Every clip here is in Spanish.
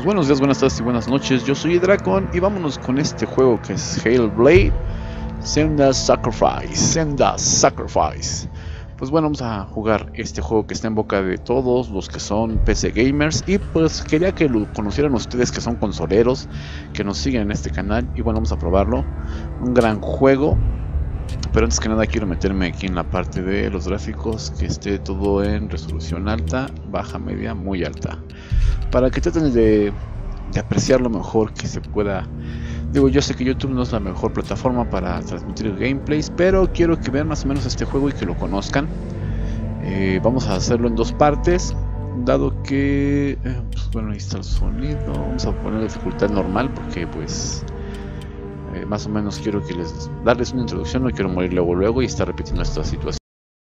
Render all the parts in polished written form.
Pues buenos días, buenas tardes y buenas noches. Yo soy Dracon y vámonos con este juego que es Hellblade Senua's Sacrifice. Pues bueno, vamos a jugar este juego que está en boca de todos los que son PC gamers. Y pues quería que lo conocieran ustedes que son consoleros, que nos siguen en este canal. Y bueno, vamos a probarlo. Un gran juego. Pero antes que nada quiero meterme aquí en la parte de los gráficos, que esté todo en resolución alta, baja, media, muy alta, para que traten de apreciar lo mejor que se pueda. Digo, yo sé que YouTube no es la mejor plataforma para transmitir gameplays, pero quiero que vean más o menos este juego y que lo conozcan. Vamos a hacerlo en dos partes, dado que pues bueno, ahí está el sonido. Vamos a poner la dificultad normal porque pues más o menos quiero que darles una introducción. No quiero morir luego y estar repitiendo esta situación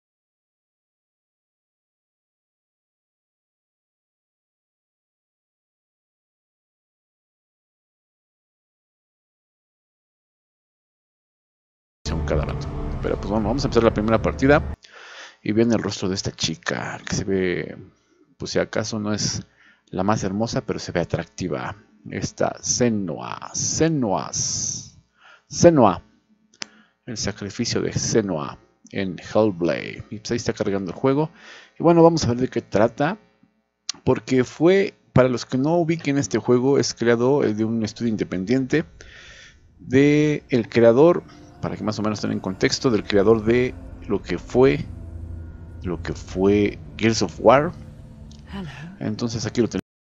cada rato. Pero pues bueno, vamos a empezar la primera partida. Y viene el rostro de esta chica, que se ve, pues si acaso no es la más hermosa, pero se ve atractiva. Esta Senua, el sacrificio de Senua en Hellblade. Y pues ahí está cargando el juego. Y bueno, vamos a ver de qué trata, porque fue, para los que no ubiquen este juego, es creado de un estudio independiente de el creador, para que más o menos tengan contexto, del creador de lo que fue Gears of War. Hello. Entonces aquí lo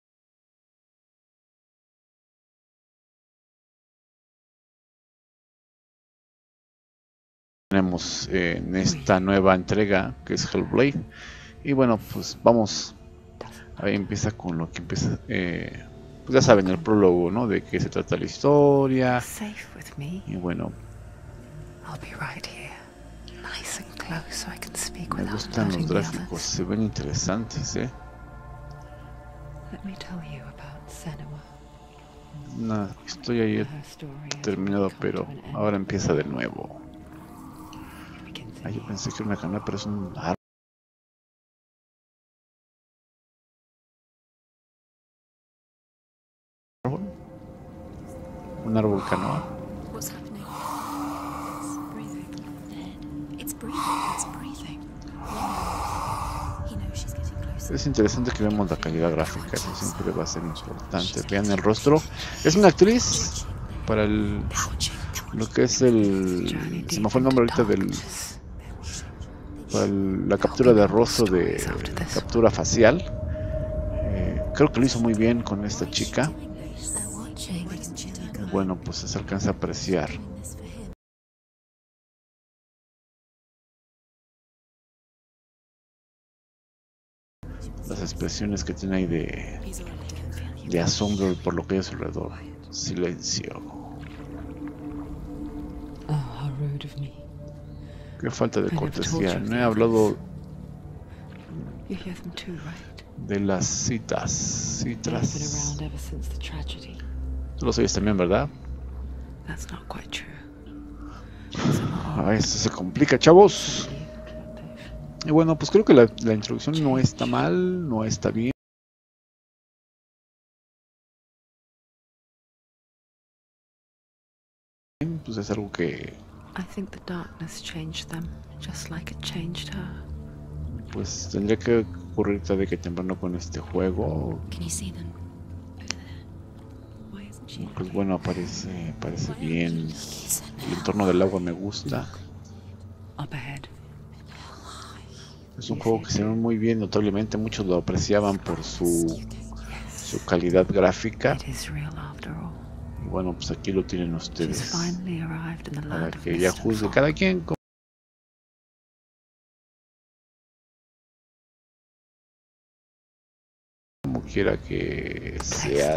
tenemos en esta nueva entrega que es Hellblade. Y bueno, pues vamos, ahí empieza con lo que empieza, pues ya saben, el prólogo, ¿no? De qué se trata la historia. Y bueno, me gustan los gráficos, se ven interesantes, No, estoy ahí terminado, pero ahora empieza de nuevo. Yo pensé que era una canal, pero es un árbol. Un árbol canoa. Es interesante que vemos la calidad gráfica, eso siempre va a ser importante. Vean el rostro. Es una actriz para lo que es se me fue el nombre ahorita para la captura de rostro, de captura facial. Creo que lo hizo muy bien con esta chica. Bueno, pues se alcanza a apreciar. Las expresiones que tiene ahí de asombro por lo que hay a su alrededor. Silencio. Qué falta de cortesía. No he hablado de las citras. Tú los oyes también, ¿verdad? Esto se complica, chavos. Y bueno, pues creo que la introducción no está mal, no está bien. Pues es algo que pues tendría que ocurrir tarde que temprano con este juego. Pues bueno, parece bien. El entorno del agua me gusta. Es un juego que se ve muy bien, notablemente. Muchos lo apreciaban por su calidad gráfica. Y bueno, pues aquí lo tienen ustedes, para que ya juzgue cada quien como quiera que sea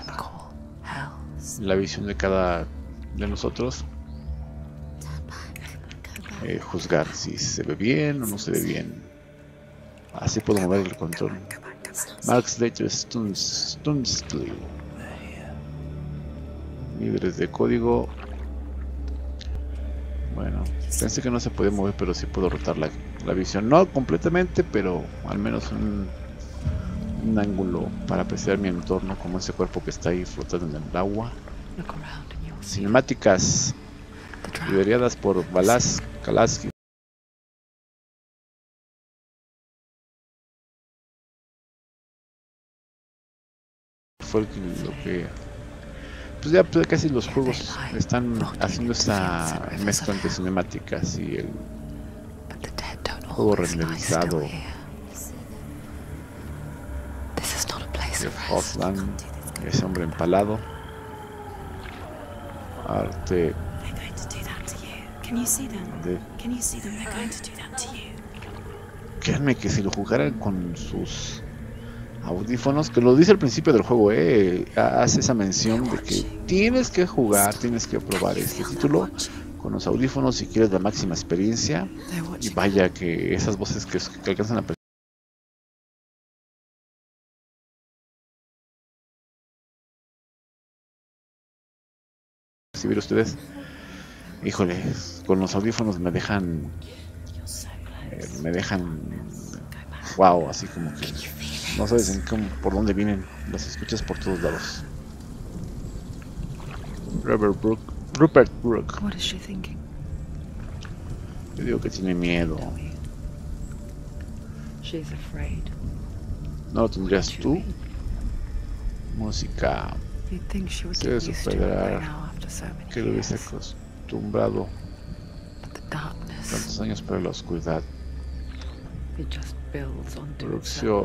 la visión de cada de nosotros. Juzgar si se ve bien o no se ve bien. Así puedo mover el control. Max Later Stunsley. Líderes de código. Bueno, pensé que no se podía mover, pero sí puedo rotar la visión. No completamente, pero al menos un un ángulo para apreciar mi entorno, como ese cuerpo que está ahí flotando en el agua. Cinemáticas lideradas por Balázs Kalaski. Fue lo que pues ya pues casi los juegos están haciendo esta mezcla entre cinemáticas y el juego renderizado de Hotland, ese hombre empalado, arte de... Créanme que si lo jugaran con sus audífonos, que lo dice al principio del juego, hace esa mención de que tienes que jugar, tienes que probar este título con los audífonos si quieres la máxima experiencia. Y vaya que esas voces que alcanzan a percibir ustedes, híjole, con los audífonos me dejan wow, así como que no sabes por dónde vienen, las escuchas por todos lados. Rupert Brooke. Yo digo que tiene miedo. ¿No lo tendrías tú? Música. Se debe superar que lo hubiese acostumbrado tantos años para la oscuridad. Producción.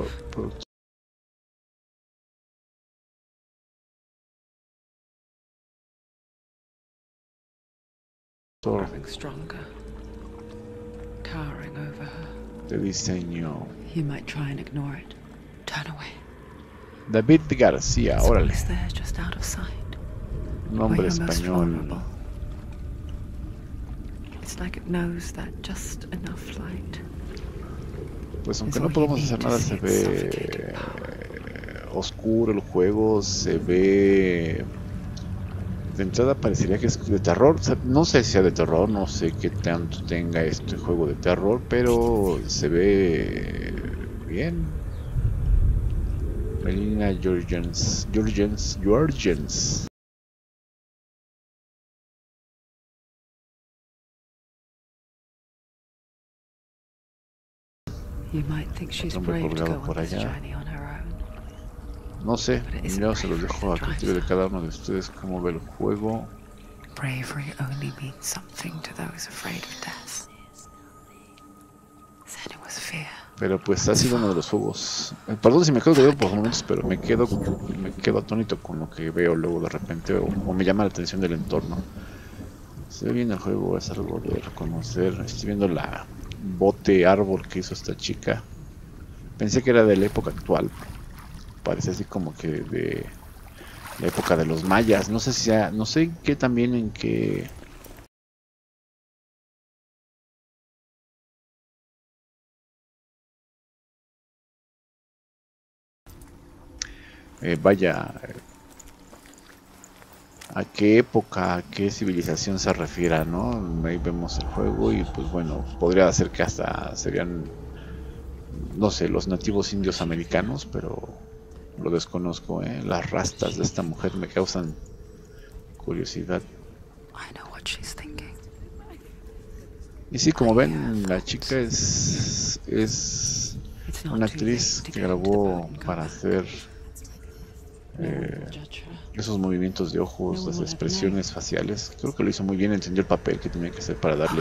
De diseño. David García, órale. Nombre español. Pues aunque no podemos hacer nada, se ve oscuro el juego, se ve... De entrada parecería que es de terror, o sea, no sé si sea de terror, no sé qué tanto tenga este juego de terror, pero se ve bien. Melina Georgians. Hombre colgado por allá. No sé, yo se los dejo a criterio de cada uno de ustedes cómo ve el juego. Pero pues ha sido uno de los juegos. Perdón si me quedo callado por momentos, pero me quedo atónito con lo que veo luego de repente o me llama la atención del entorno. Se ve bien el juego, es algo de reconocer. Estoy viendo la bote árbol que hizo esta chica. Pensé que era de la época actual. Parece así como que de la época de los mayas. No sé si sea, no sé qué también en qué. Vaya, a qué época, a qué civilización se refiera, ¿no? Ahí vemos el juego y pues bueno, podría ser que hasta serían, no sé, los nativos indios americanos, pero lo desconozco, ¿eh? Las rastas de esta mujer me causan curiosidad. Y sí, como ven, la chica es una actriz que grabó para hacer esos movimientos de ojos, las expresiones faciales. Creo que lo hizo muy bien, entendió el papel que tenía que hacer para darle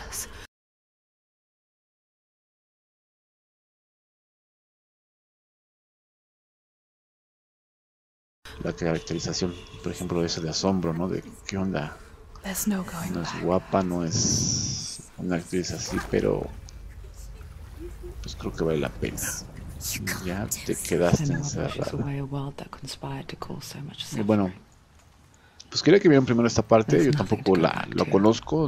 la caracterización, por ejemplo, eso de asombro, ¿no? De qué onda. No es guapa, no es una actriz así, pero pues creo que vale la pena. Ya te quedaste encerrado. Y bueno, pues quería que vieran primero esta parte. Yo tampoco lo conozco,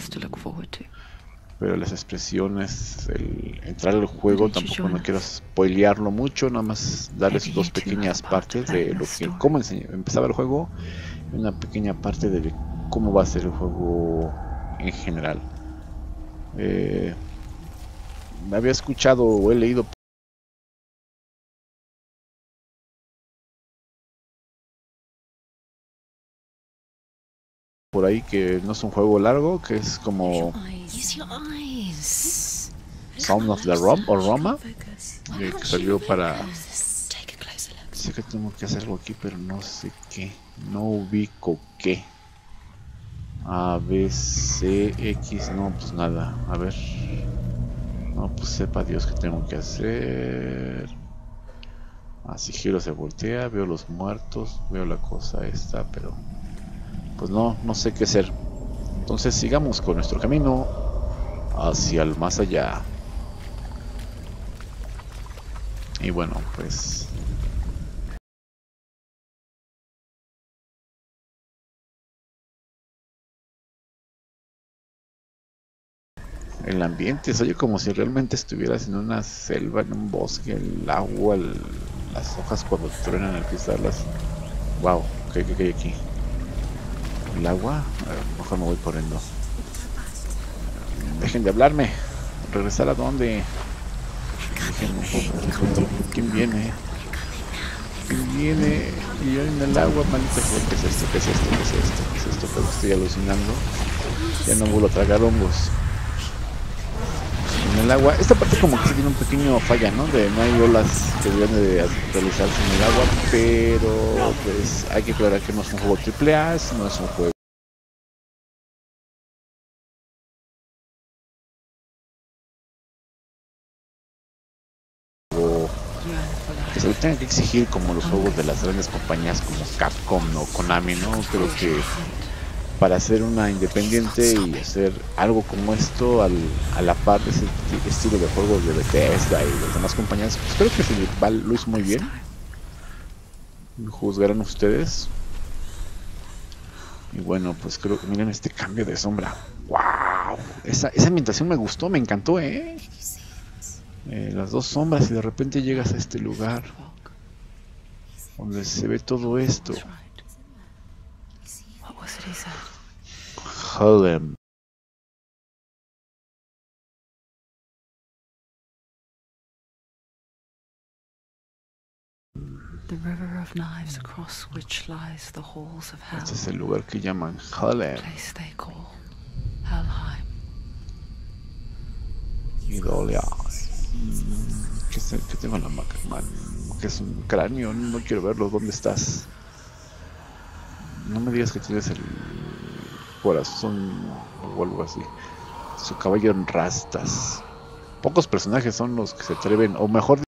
pero las expresiones, el entrar al juego, tampoco no quiero spoilearlo mucho, nada más darles dos pequeñas partes de lo que cómo empezaba el juego y una pequeña parte de cómo va a ser el juego en general. Había escuchado o he leído por ahí que no es un juego largo, que es como Sound of the Rom o Roma, que salió para... Sé que tengo que hacer algo aquí, pero no sé qué. No ubico qué. A, B, C, X, no, pues nada. A ver. No, pues sepa Dios qué tengo que hacer. Así giro, se voltea, veo los muertos, veo la cosa esta, pero pues no sé qué hacer. Entonces sigamos con nuestro camino hacia el más allá. Y bueno, pues el ambiente se oye como si realmente estuvieras en una selva, en un bosque, el agua, las hojas cuando truenan al pisarlas. Wow, ¿qué hay aquí? El agua, a ver, mejor me voy corriendo. Dejen de hablarme. ¿Regresar a dónde? Déjenme un poco. ¿Quién viene? ¿Quién viene? Y yo en el agua, maldita sea. ¿Qué es esto? ¿Qué es esto? ¿Qué es esto? ¿Qué es esto? Pero estoy alucinando. Ya no vuelvo a tragar hongos. En el agua, esta parte como que sí tiene un pequeño falla, ¿no? De no hay olas que deben de realizarse en el agua, pero pues hay que aclarar que no es un juego AAA, no es un juego que se le tenga que exigir como los juegos de las grandes compañías como Capcom o Konami, ¿no? Creo que para hacer una independiente y hacer algo como esto a la par de ese estilo de juegos de Bethesda y las demás compañías, pues creo que Valve lo hizo muy bien. Juzgarán ustedes. Y bueno, pues creo que miren este cambio de sombra. ¡Wow! Esa ambientación me gustó, me encantó, ¿eh? Las dos sombras y de repente llegas a este lugar donde se ve todo esto. Harlem. Este es el lugar que llaman Harlem. Idolia. ¿Qué tengo en la maca, man? ¿Qué es un cráneo? No quiero verlo. ¿Dónde estás? No me digas que tienes el corazón o algo así. Su caballo en rastas. Pocos personajes son los que se atreven, o mejor